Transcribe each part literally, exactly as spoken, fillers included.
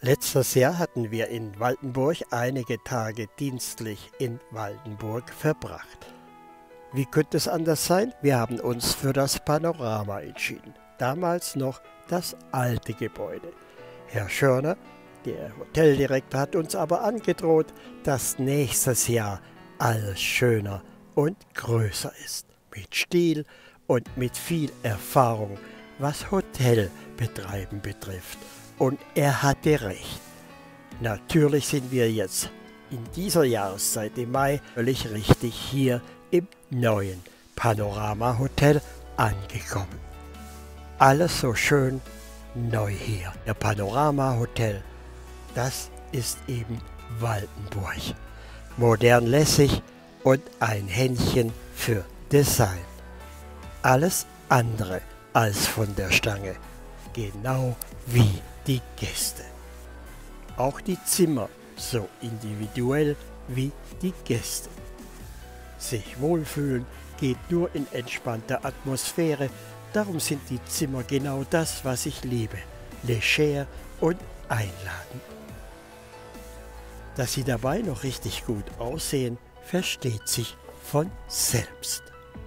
Letztes Jahr hatten wir in Waldenburg einige Tage dienstlich in Waldenburg verbracht. Wie könnte es anders sein? Wir haben uns für das Panorama entschieden. Damals noch das alte Gebäude. Herr Schörner, der Hoteldirektor, hat uns aber angedroht, dass nächstes Jahr alles schöner und größer ist. Mit Stil und mit viel Erfahrung, was Hotelbetreiben betrifft. Und er hatte recht. Natürlich sind wir jetzt in dieser Jahreszeit im Mai völlig richtig hier im neuen Panorama Hotel angekommen. Alles so schön neu hier. Der Panorama Hotel, das ist eben Waldenburg. Modern lässig und ein Händchen für Design. Alles andere als von der Stange. Genau wie die Gäste. Auch die Zimmer so individuell wie die Gäste. Sich wohlfühlen geht nur in entspannter Atmosphäre, darum sind die Zimmer genau das, was ich liebe, leger und einladend. Dass sie dabei noch richtig gut aussehen, versteht sich von selbst.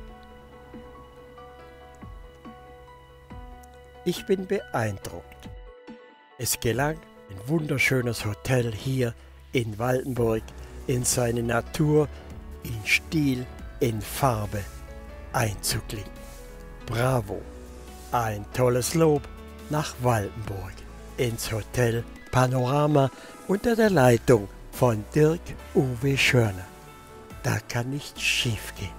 Ich bin beeindruckt. Es gelang, ein wunderschönes Hotel hier in Waldenburg in seine Natur, in Stil, in Farbe einzuklinken. Bravo! Ein tolles Lob nach Waldenburg ins Hotel Panorama unter der Leitung von Dirk Uwe Schörner. Da kann nichts schiefgehen.